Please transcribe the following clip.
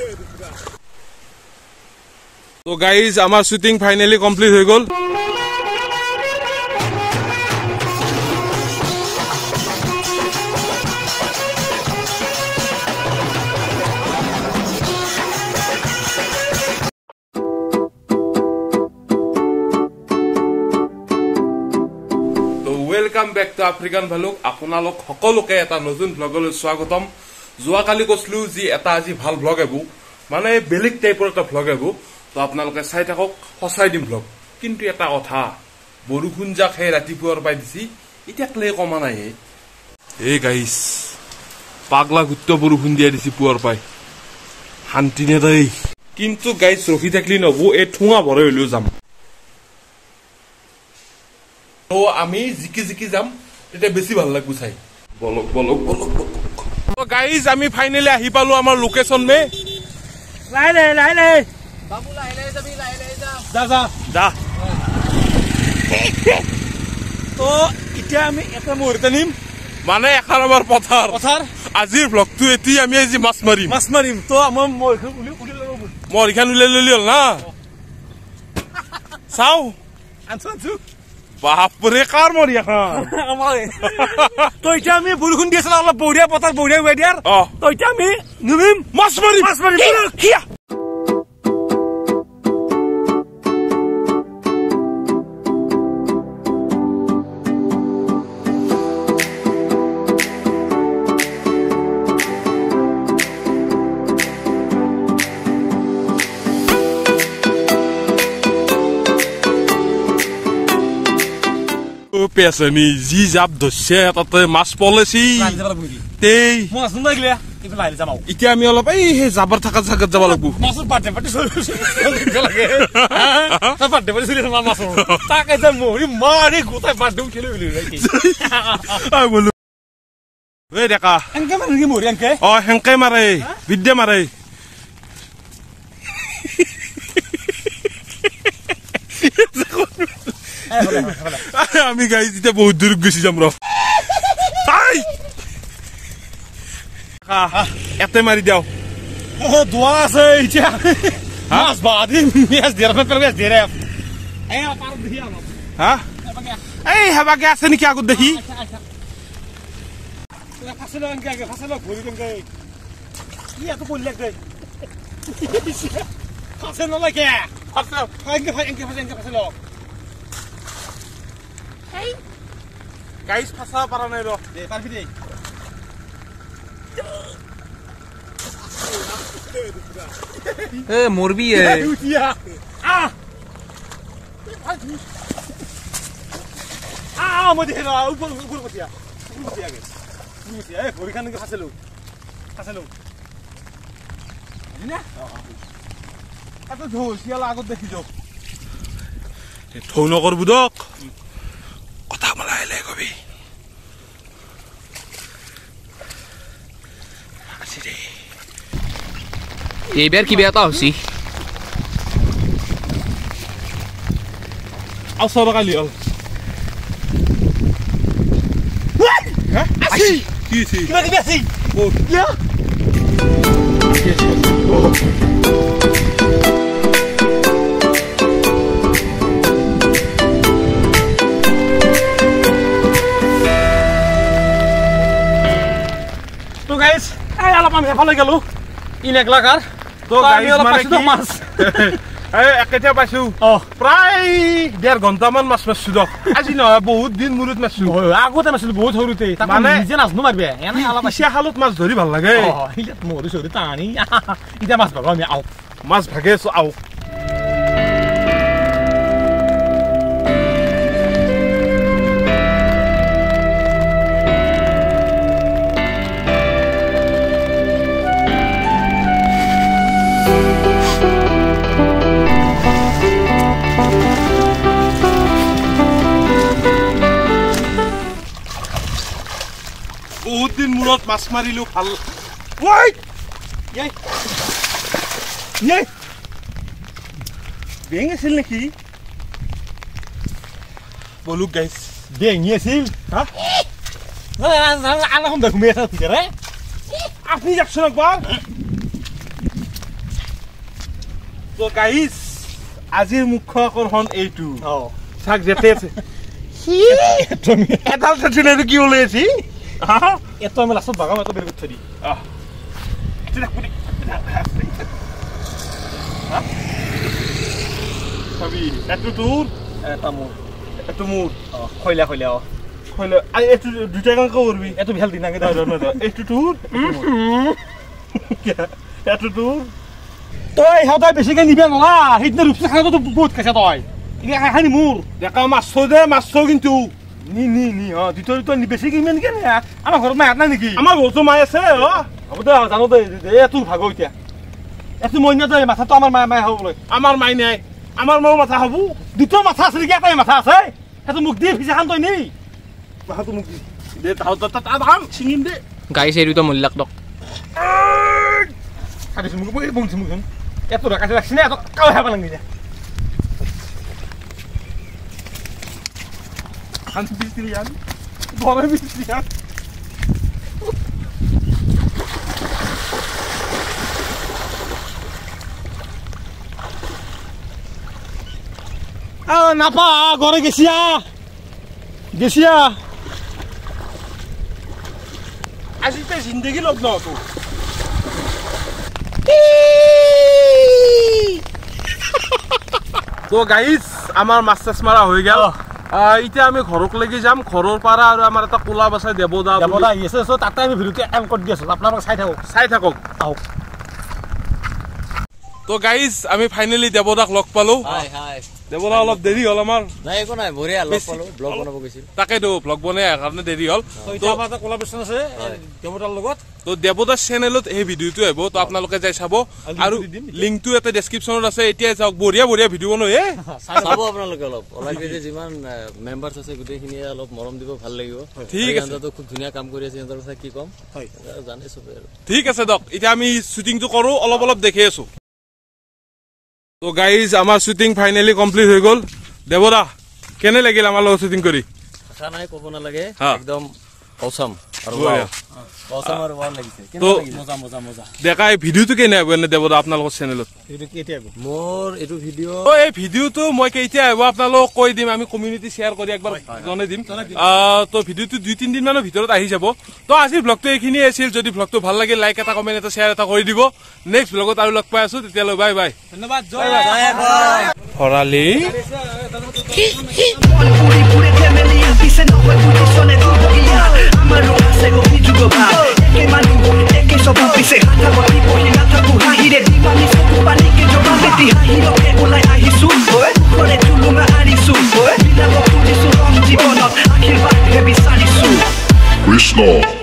So guys, our shooting finally complete হৈ গল. Welcome back to African Vlog. আপোনালোক সকলোকে এটা নতুন ভ্লগলৈ স্বাগতম. যোৱা কালি কৈছিলো যে এটা আজি ভাল ভ্লগ হ'ব, মানে বেলেগ টাইপৰ এটা ভ্লগ হ'ব. তো আপোনালোকে চাই থাকক, সঁচাই দিম ভ্লগ. কিন্তু এটা কথা, বৰষুণ যাক হে ৰাতিপুৱাৰ পাই দিছি, এতিয়া ক্লে কমা নাই. এই গাইস, পাগলা গুত্ত বৰষুণ দিয়া দিছি পুৱাৰ পাই, শান্তি নে দেই. কিন্তু গাইস ৰখি থাকলি নহব, এই ঠুঙা ভৰাই হলেও যাম. তো আমি জিকি জিকি যাম, তেতিয়া বেছি ভাল লাগব চাই. বলক বলক বলক বলক. তো গাইস আমি ফাইনালি আহি পালো আমাৰ লোকেশন মে. লাইলে বাবু লাইলে যাবি, লাইলে যা যা যা. তো এতিয়া আমি এটা মুহূৰ্ত নিম, মানে এখন আমাৰ পথাৰ. আজিৰ ব্লগটো এটি আমি আজি মাছ মাৰিম. তো আমাৰ মৰিখান উলাই ললি হল না. চাও আনছো বাপৰে কাৰ মৰি এখন. তো এতিয়া আমি বৰষুণ দি আছিলো, অলপ বঢ়িয়া পথাৰ, বঢ়িয়া ৱেডাৰ. তো এতিয়া আমি নিমিম মাছ মাৰিম. পেছনি যি জাপ ধৰছে তাতে মাছ পলেছি. এতিয়া আমি অলপ এই জাবৰ থকা জাগাত যাব লাগব. ডেকা হেংকে মাৰে, বিদ্যা মাৰে. আমি গাইজ এতিয়া বহুত দূৰ গুচি যাম. এতে মাৰি দিও দোৱা আছে. এতিয়া মাছ বাদিম, এই হেবাকে আছে নেকি আগত দেখি. গাইজ ফাঁচা পাৰা নাই ৰ, পাৰবি দেই. মরবি আগত দেখি যাও থৌ নকৰবো দক. কথা বলা আহিলে কবি এইবাৰ কিবা এটা হৈছে. কালি হল তো গাইজ অলপ আমি এফালে গেলো ইনেকলাকাৰ. তো মাছ একেতিয়া পাইছো, প্ৰায় 1.5 ঘণ্টামান মাছ মাৰছো দক. আজি নহয় বহুত দিন মূৰত মাৰছো. আগতে মাৰছিলো বহুত সৰুতে, মানে নিজে নাজনো মাৰিবে. এনে অলপ খালত মাছ ধৰি ভাল লাগে. মৰি চৰি টানি এতিয়া মাছ ভাগো আমি আও মাছ ভাগে আও. বহুত দিন মূৰত মাছ মাৰিলো ভাল. বেং আছিল নেকি? বলুক গাইছ বেঙি আছিল. ঘুমিয়ে আপনি যাচ্ছেন একবার তো গাইস আজিৰ মুখ্য আকৰ্ষণ এইটো চাক যেতে আছে এডাল চাচিলে কি ওলাই আছে এটো আমি লাষ্টত বাগাম এটো বেলেগ থৈ দি সবি এটো তোৰ এটা মোৰ খইলা খইলা খইলা এটো দুটা কাম কৰবি এটো ভাল দিন আগে এটো তোৰ এটো তোৰ তই সদায় বেছিকে নিবে নলা সেইদিনা ৰূপচা খানাটো বহুত খাইছা তই এতিয়া খাই মোৰ দেখা মাছ কিন্তু নি দুটো বেছিকে ইমান কেনে আমাৰ ঘৰত মাই হাত নাই নেকি আমাৰ ঘৰতো মাই আছে হ'ব দে জানো দে তোৰ ভাগৰ এতিয়া এটো মই নাযায় মাথাটো আমাৰ মাই হ'বলৈ আমাৰ মাই নাই আমাৰ মাও মাথা হ'ব দুটো মাথা আছে নেকি এটাই মাথা আছে সেইটো মোক দিয়ে ফিচা খান তই নেই মাথাটো মোক দে তাহাঁত ছিঙিম দে গাইছ এই দুটা মূল্যাক দক কাটিছো মোক বংছি মোক এত কাটি ৰাখছি না এত কাও হেবা লাগি যা খান বিস্তিরি ইয়ান বড় বিস্তিরি ইয়ান নাপা ঘরে গেছিয়া আজি তে জিন্দগি লগ্ন তো তো গাইস আমার মাছ মারা হয়ে গেল এতিয়া আমি ঘৰক লাগি যাম ঘৰৰ পৰা আৰু আমাৰ এটা কোলা বাছাই দেবদা ইয়েছে সো তাতে আমি ভিডিওতে এম কৰি দি আছো আপোনালোক চাই থাকক আহক তো গাইস আমি ফাইনালি দেবদাক লগ পালো হাই দেবদা অলপ দেৰি হল আমাৰ নাই একো নাই বঢ়িয়া লগ পালো ব্লগ বনাব গৈছিল তাকেতো ব্লগ বনাই কাৰণে দেৰি হল তো আমাৰ এটা কোলাবৰেচন আছে দেবদাৰ লগত তো দেবদাৰ চেনেলত এই ভিডিওটো আহিব তো আপোনালোকে যাই চাব আৰু লিংকটো এটা ডেসক্ৰিপচনত আছে এতিয়া যাওক বঢ়িয়া ভিডিও বনাই চাব আপোনালোকে অলপ অলৰেডি যিমান মেম্বাৰছ আছে গোটেইখিনি অলপ মৰম দিব ভাল লাগিব ঠিক আছে তো খুব ধুনীয়া কাম কৰি আছে সিহঁতৰ কথা কি কম হয় জানে সবে আৰু ঠিক আছে দক এতিয়া আমি শুটিংটো কৰো অলপ দেখি আছো তো গাইজ আমাৰ শুটিং ফাইনালি কমপ্লিট হৈ গল দেবদা কেনে লাগিল আমাৰ লগত শুটিং কৰি আশা নাই ক'ব নালাগে একদম অসম আৰু অসম আৰু ভাল লাগিছে কেনে লাগিল মজা দেখাই ভিডিওটো কেনে হ'ব এনে দেবদা আপোনালোকৰ চেনেলত ভিডিও কেতিয়া হ'ব মোৰ এটো ভিডিও এই ভিডিওটো মই কেতিয়া আহিব আপোনালোকক কৈ দিম আমি কমিউনিটি শ্বেয়াৰ কৰি একবাৰ জনাই দিম তো ভিডিওটো 2-3 দিন মানৰ ভিতৰত আহি যাব তো আজিৰ ব্লগটো এইখিনি আছিল যদি ব্লগটো ভাল লাগে লাইক এটা কমেন্ট এটা শ্বেয়াৰ এটা কৰি দিব নেক্সট ব্লগত আৰু লগ পাই আছো তেতিয়ালৈ বাই বাই ধন্যবাদ জয় হৰালি Krishna